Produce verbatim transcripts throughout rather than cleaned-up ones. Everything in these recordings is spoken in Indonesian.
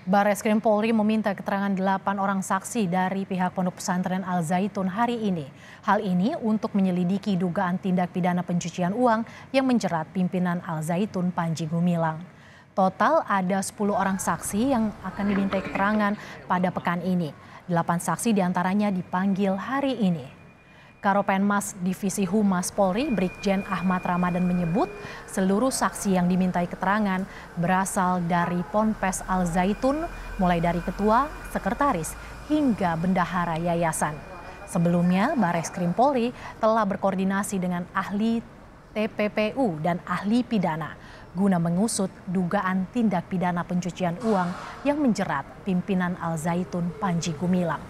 Bareskrim Polri meminta keterangan delapan orang saksi dari pihak Pondok Pesantren Al Zaitun hari ini. Hal ini untuk menyelidiki dugaan tindak pidana pencucian uang yang menjerat pimpinan Al Zaitun Panji Gumilang. Total ada sepuluh orang saksi yang akan dimintai keterangan pada pekan ini. Delapan saksi diantaranya dipanggil hari ini. Karopenmas Divisi Humas Polri Brigjen Ahmad Ramadan menyebut seluruh saksi yang dimintai keterangan berasal dari Ponpes Al Zaitun, mulai dari ketua, sekretaris, hingga bendahara yayasan. Sebelumnya, Bareskrim Polri telah berkoordinasi dengan ahli T P P U dan ahli pidana guna mengusut dugaan tindak pidana pencucian uang yang menjerat pimpinan Al Zaitun Panji Gumilang.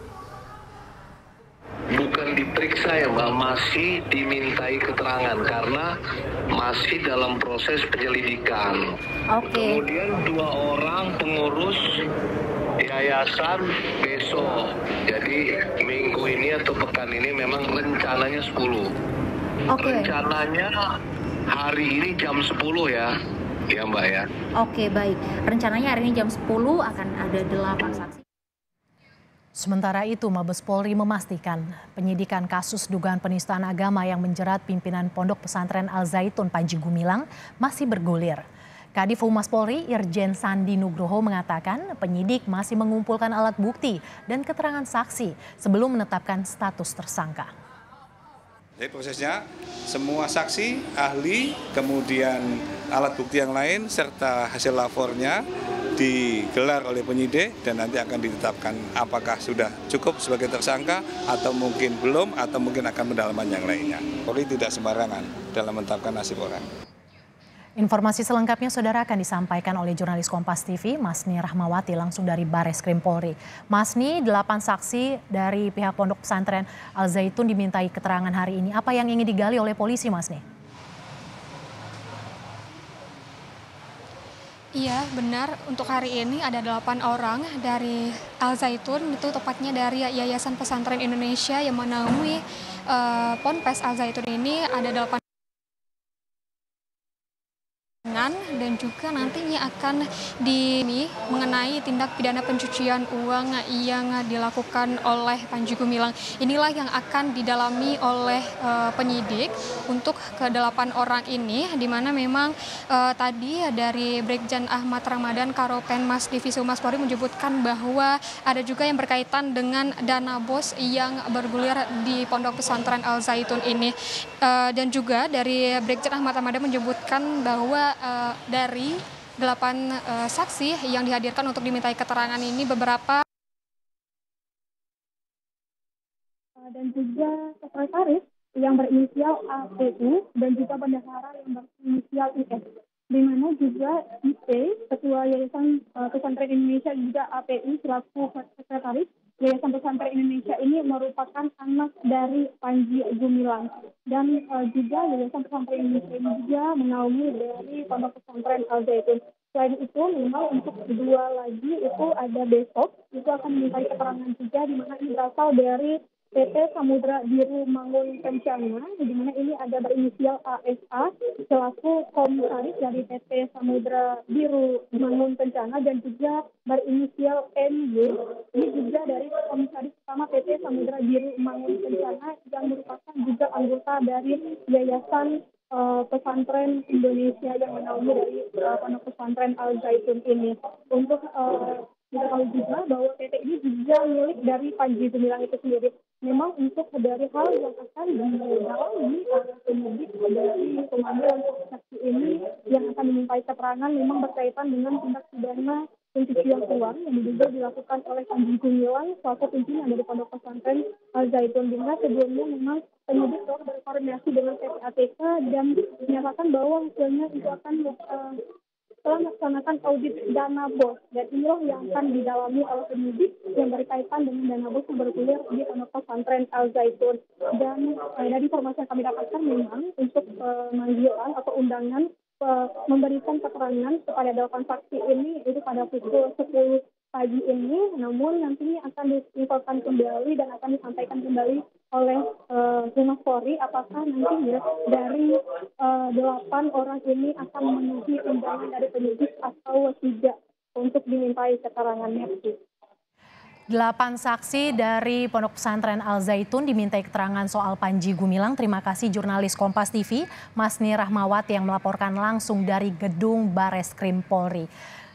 Bukan diperiksa ya Mbak, masih dimintai keterangan karena masih dalam proses penyelidikan. Oke. Kemudian dua orang pengurus yayasan besok. Jadi minggu ini atau pekan ini memang rencananya sepuluh. Oke. Rencananya hari ini jam sepuluh ya. Ya Mbak ya. Oke, baik. Rencananya hari ini jam sepuluh akan ada delapan saksi. Sementara itu, Mabes Polri memastikan penyidikan kasus dugaan penistaan agama yang menjerat pimpinan Pondok Pesantren Al Zaitun Panji Gumilang masih bergulir. Kadif Humas Polri Irjen Sandi Nugroho mengatakan penyidik masih mengumpulkan alat bukti dan keterangan saksi sebelum menetapkan status tersangka. Jadi prosesnya semua saksi, ahli, kemudian alat bukti yang lain serta hasil lapornya digelar oleh penyidik dan nanti akan ditetapkan apakah sudah cukup sebagai tersangka atau mungkin belum atau mungkin akan pendalaman yang lainnya. Polri tidak sembarangan dalam menetapkan nasib orang. Informasi selengkapnya saudara akan disampaikan oleh jurnalis Kompas T V Masni Rahmawati langsung dari Bareskrim Polri. Masni, delapan saksi dari pihak Pondok Pesantren Al Zaitun dimintai keterangan hari ini. Apa yang ingin digali oleh polisi, Masni? Iya, benar. Untuk hari ini ada delapan orang dari Al Zaitun, itu tepatnya dari Yayasan Pesantren Indonesia yang menaungi uh, Ponpes Al Zaitun ini. Ada delapan dan juga nantinya akan di mengenai tindak pidana pencucian uang yang dilakukan oleh Panji Gumilang. Inilah yang akan didalami oleh uh, penyidik untuk ke delapan orang ini, di mana memang uh, tadi dari Brigjen Ahmad Ramadan Karopenmas Divisi Humas Polri menyebutkan bahwa ada juga yang berkaitan dengan dana bos yang bergulir di Pondok Pesantren Al Zaitun ini. Uh, dan juga dari Brigjen Ahmad Ramadan menyebutkan bahwa uh, dari delapan uh, saksi yang dihadirkan untuk dimintai keterangan ini beberapa dan juga sekretaris yang berinisial A P U dan juga bendahara yang berinisial I S, di mana juga I P, Ketua Yayasan uh, Pesantren Indonesia, juga A P U selaku sekretaris Yayasan Pesantren Indonesia ini merupakan anak dari Panji Gumilang, dan uh, juga Yayasan Pesantren Indonesia ini juga menaungi dari Pondok Pesantren Al Zaitun. Selain itu, memang untuk kedua lagi itu ada besok, itu akan dimintai keterangan juga, di mana ini berasal dari P T Samudra Biru Mangun Kencana, di mana ini ada berinisial A S A selaku komisaris dari P T Samudra Biru Mangun Kencana, dan juga berinisial M Y, ini juga dari komisaris utama P T Samudra Biru Mangun Kencana yang merupakan juga anggota dari Yayasan uh, Pesantren Indonesia yang menaungi dari uh, Pondok Pesantren Al Zaitun ini. Untuk uh, kita tahu juga bahwa P T ini juga milik dari Panji Gumilang itu sendiri. Memang untuk dari hal yang akan didalami oleh penyidik dari pemanggilan saksi ini yang akan dimintai keterangan memang berkaitan dengan tindak pidana pencucian uang yang diduga dilakukan oleh Panji Gumilang selaku pimpinan dari Pondok Pesantren Al Zaitun. Dimana sebelumnya memang penyidik telah berkoordinasi dengan P P A T K dan menyatakan bahwa hasilnya itu akan uh, telah melaksanakan audit dana bos, dan inilah yang akan didalami oleh penyidik yang berkaitan dengan dana bos yang bergulir di Pondok Pesantren Al Zaitun. Dan eh, dari informasi yang kami dapatkan memang untuk pemanggilan atau undangan eh, memberikan keterangan kepada delapan saksi ini itu pada pukul sepuluh pagi ini, namun nantinya akan diinfokan kembali dan akan disampaikan kembali oleh uh, Humas Polri apakah nantinya dari uh, delapan orang ini akan memenuhi undangan dari penyidik atau tidak. untuk dimintai keterangannya. Delapan saksi dari Pondok Pesantren Al Zaitun dimintai keterangan soal Panji Gumilang. Terima kasih jurnalis Kompas T V, Masni Rahmawati yang melaporkan langsung dari gedung Bareskrim Polri.